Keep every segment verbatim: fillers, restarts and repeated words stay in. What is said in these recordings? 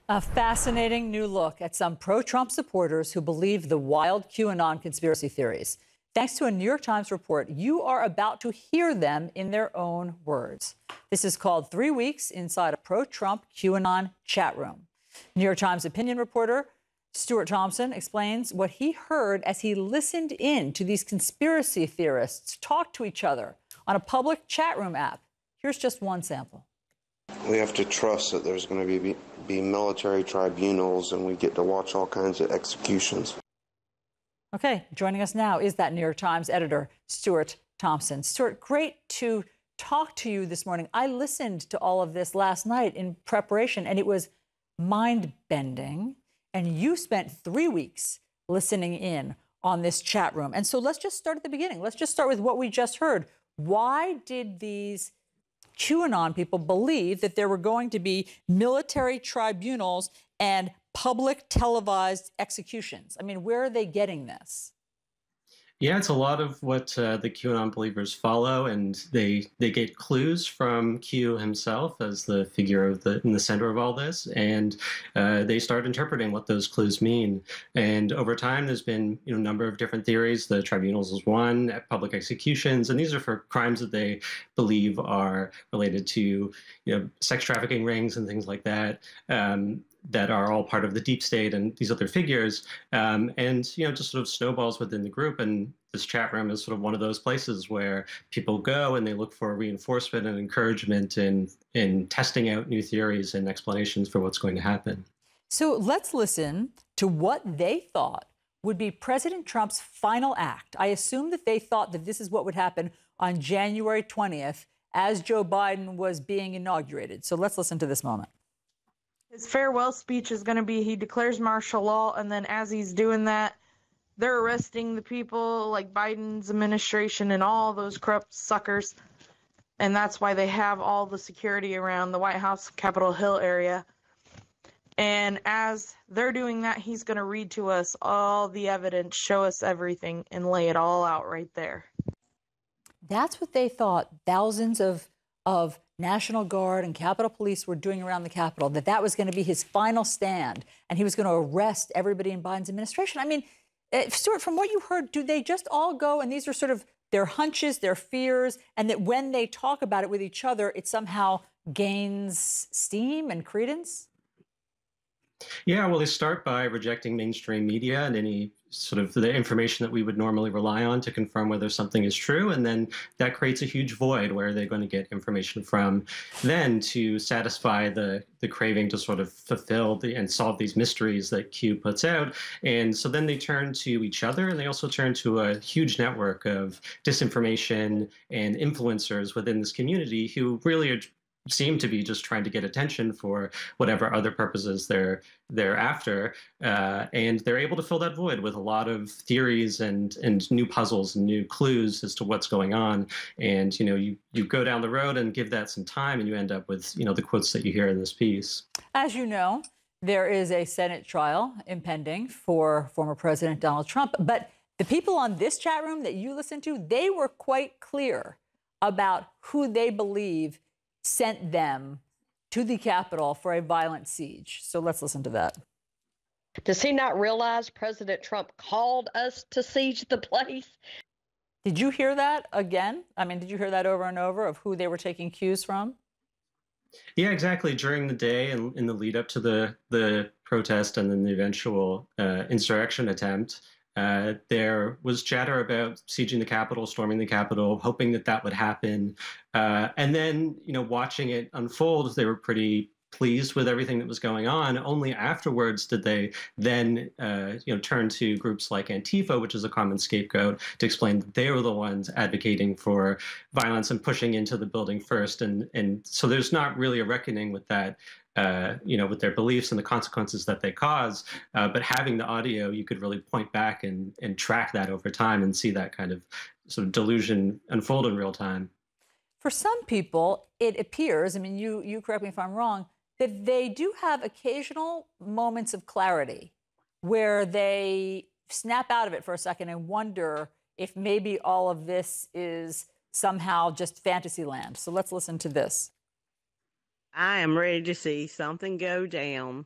A fascinating new look at some pro-Trump supporters who believe the wild QAnon conspiracy theories. Thanks to a New York Times report, you are about to hear them in their own words. This is called Three Weeks Inside a Pro-Trump QAnon Chat Room. New York Times opinion reporter Stuart Thompson explains what he heard as he listened in to these conspiracy theorists talk to each other on a public chat room app. Here's just one sample. We have to trust that there's going to be, be military tribunals and we get to watch all kinds of executions. Okay, joining us now is that New York Times editor, Stuart Thompson. Stuart, great to talk to you this morning. I listened to all of this last night in preparation, and it was mind-bending. And you spent three weeks listening in on this chat room. And so let's just start at the beginning. Let's just start with what we just heard. Why did these QAnon people believe that there were going to be military tribunals and public televised executions? I mean, where are they getting this? Yeah, it's a lot of what uh, the QAnon believers follow, and they they get clues from Q himself as the figure of the in the center of all this, and uh, they start interpreting what those clues mean. And over time, there's been you know a number of different theories. The tribunals is one, public executions, and these are for crimes that they believe are related to you know sex trafficking rings and things like that. Um, that are all part of the deep state and these other figures, um, and you know just sort of snowballs within the group. And this chat room is sort of one of those places where people go and they look for reinforcement and encouragement in in testing out new theories and explanations for what's going to happen. So let's listen to what they thought would be President Trump's final act. I assume that they thought that this is what would happen on January twentieth as Joe Biden was being inaugurated. So let's listen to this moment. His farewell speech is going to be he declares martial law, and then as he's doing that, they're arresting the people like Biden's administration and all those corrupt suckers. And that's why they have all the security around the White House, Capitol Hill area. And as they're doing that, he's going to read to us all the evidence, show us everything, and lay it all out right there. That's what they thought thousands of of National Guard and Capitol Police were doing around the Capitol, that that was going to be his final stand, and he was going to arrest everybody in Biden's administration. I mean, uh, Stuart, from what you heard, do they just all go, and these are sort of their hunches, their fears, and that when they talk about it with each other, it somehow gains steam and credence? Yeah, well, they start by rejecting mainstream media and any sort of the information that we would normally rely on to confirm whether something is true. And then that creates a huge void where they're going to get information from then to satisfy the, the craving to sort of fulfill the, and solve these mysteries that Q puts out. And so then they turn to each other, and they also turn to a huge network of disinformation and influencers within this community who really are seem to be just trying to get attention for whatever other purposes they're they're after, uh, and they're able to fill that void with a lot of theories and and new puzzles and new clues as to what's going on. And you know, you you go down the road and give that some time, and you end up with you know the quotes that you hear in this piece. As you know, there is a Senate trial impending for former President Donald Trump, but the people on this chat room that you listened to, they were quite clear about who they believe sent them to the Capitol for a violent siege. So let's listen to that. Does he not realize President Trump called us to siege the place? Did you hear that again? I mean, did you hear that over and over of who they were taking cues from? Yeah, exactly. During the day and in the lead up to the, the protest and then the eventual uh, insurrection attempt, Uh, there was chatter about sieging the Capitol, storming the Capitol, hoping that that would happen. Uh, and then, you know, watching it unfold, they were pretty pleased with everything that was going on. Only afterwards did they then, uh, you know, turn to groups like Antifa, which is a common scapegoat, to explain that they were the ones advocating for violence and pushing into the building first. And and so there's not really a reckoning with that. Uh, you know, with their beliefs and the consequences that they cause. Uh, but having the audio, you could really point back and, and track that over time and see that kind of sort of delusion unfold in real time. For some people, it appears, I mean, you, you correct me if I'm wrong, that they do have occasional moments of clarity where they snap out of it for a second and wonder if maybe all of this is somehow just fantasy land. So let's listen to this. I am ready to see something go down.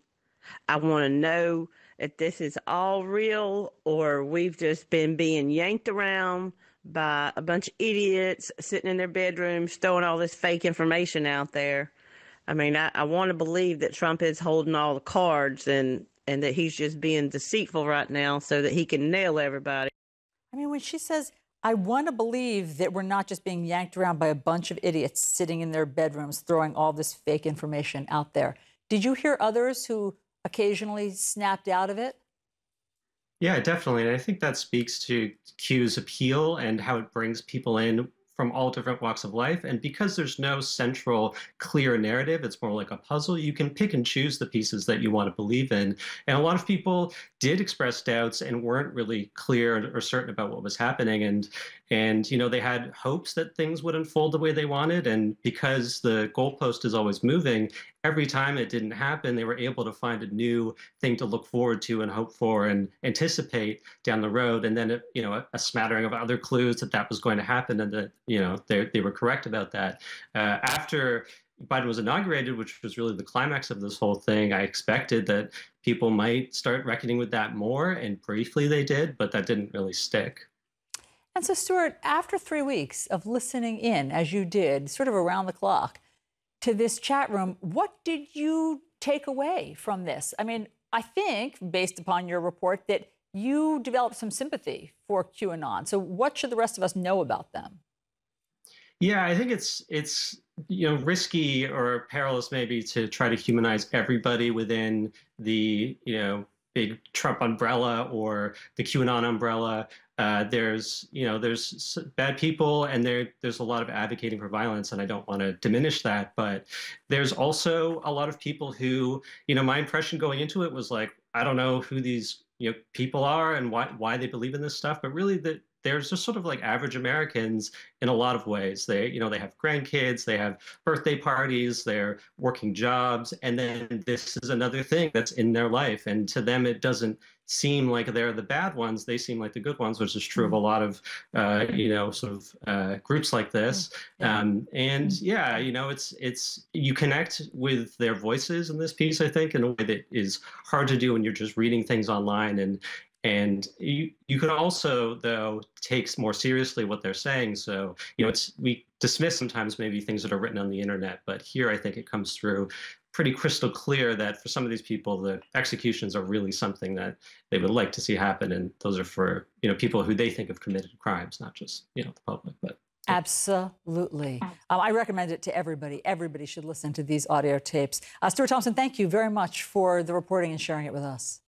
I want to know if this is all real or we've just been being yanked around by a bunch of idiots sitting in their bedrooms throwing all this fake information out there. I mean, I, I want to believe that Trump is holding all the cards and, and that he's just being deceitful right now so that he can nail everybody. I mean, when she says, I want to believe that we're not just being yanked around by a bunch of idiots sitting in their bedrooms throwing all this fake information out there. Did you hear others who occasionally snapped out of it? Yeah, definitely. And I think that speaks to Q's appeal and how it brings people in from all different walks of life. And because there's no central clear narrative, it's more like a puzzle, you can pick and choose the pieces that you want to believe in. And a lot of people did express doubts and weren't really clear or certain about what was happening. And, and you know, they had hopes that things would unfold the way they wanted. And because the goalpost is always moving, every time it didn't happen, they were able to find a new thing to look forward to and hope for and anticipate down the road. And then, you know, a, a smattering of other clues that that was going to happen and that, you know, they, they were correct about that. Uh, after Biden was inaugurated, which was really the climax of this whole thing, I expected that people might start reckoning with that more, and briefly they did, but that didn't really stick. And so, Stuart, after three weeks of listening in, as you did, sort of around the clock, to this chat room, what did you take away from this? I mean, I think, based upon your report, that you developed some sympathy for QAnon. So what should the rest of us know about them? Yeah, I think it's it's you know risky or perilous maybe to try to humanize everybody within the you know big Trump umbrella or the QAnon umbrella. Uh, there's you know there's bad people and there there's a lot of advocating for violence, and I don't want to diminish that, but there's also a lot of people who you know my impression going into it was like, I don't know who these you know people are and why why they believe in this stuff, but really that there's just sort of like average Americans in a lot of ways. They, you know, they have grandkids, they have birthday parties, they're working jobs, and then this is another thing that's in their life. And to them, it doesn't seem like they're the bad ones. They seem like the good ones, which is true of a lot of, uh, you know, sort of uh, groups like this. Um, and yeah, you know, it's it's you connect with their voices in this piece, I think, in a way that is hard to do when you're just reading things online. And And you you could also, though, take more seriously what they're saying. So, you know, it's we dismiss sometimes maybe things that are written on the internet, but here I think it comes through pretty crystal clear that for some of these people, the executions are really something that they would like to see happen. And those are for, you know, people who they think have committed crimes, not just, you know, the public. But yeah. Absolutely. Um, I recommend it to everybody. Everybody should listen to these audio tapes. Uh, Stuart Thompson, thank you very much for the reporting and sharing it with us.